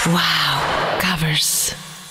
Wow, covers.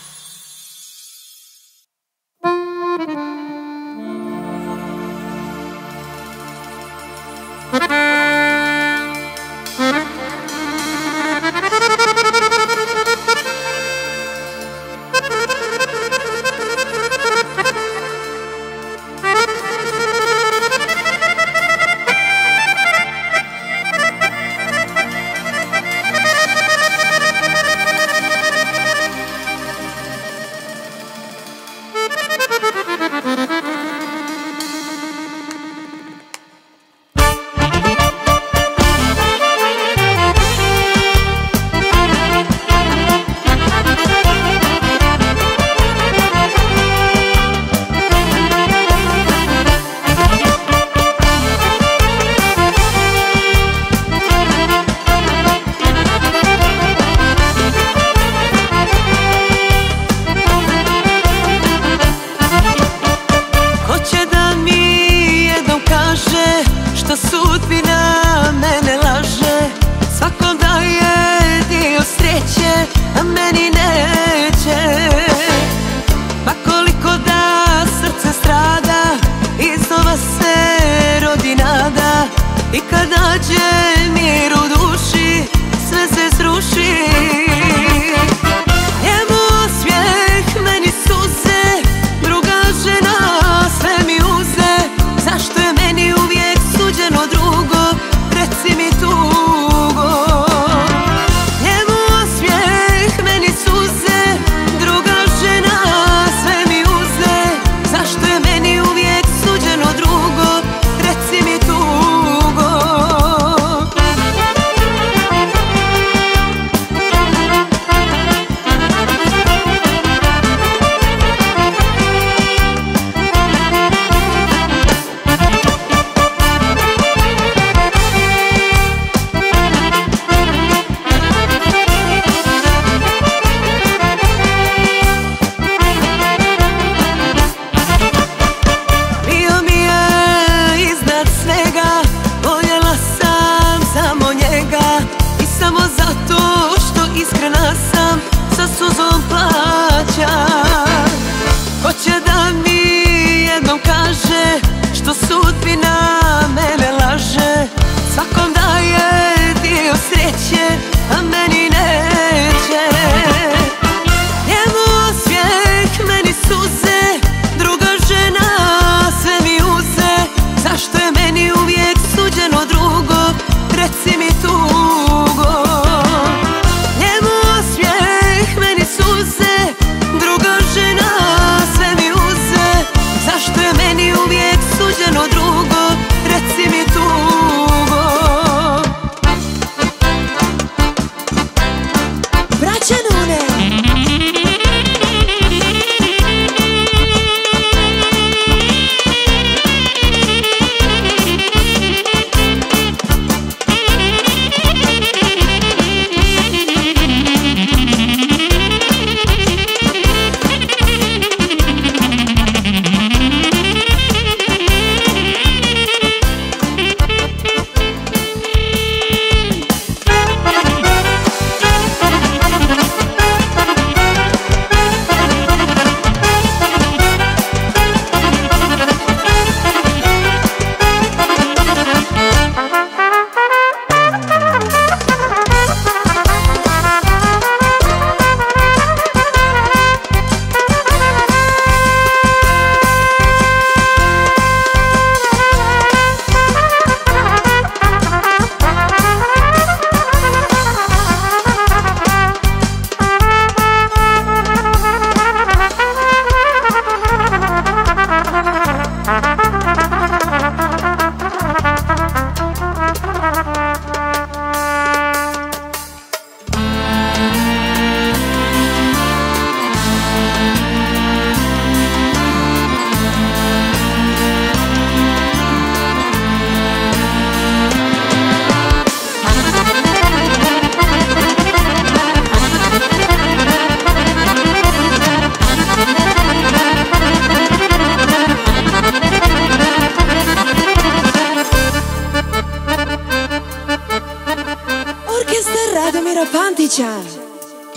I kad nađe mir u duši, sve se sruši. Njemu osmijeh, meni suze, druga žena sve mi uze. Zašto je meni uvijek suđeno drugo, reci mi tugo. Njemu osmijeh, meni suze, druga žena sve mi uze. Zašto je meni uvijek suđeno drugo, reci mi tugo. Iskrena sam, sa suzom plaćam. Hoće da mi jednom kaže što sudbina mene laže. Svakom daje dio sreće, a meni neće. Njemu osmijeh, meni suze, druga žena sve mi uze. Zašto je meni uvijek suđeno drugo, reci mi tugo. Druga žena sve mi uze. Zašto je meni uvijek suđeno drugo, reci mi tugo. Braća Nune. Radomira Pantića.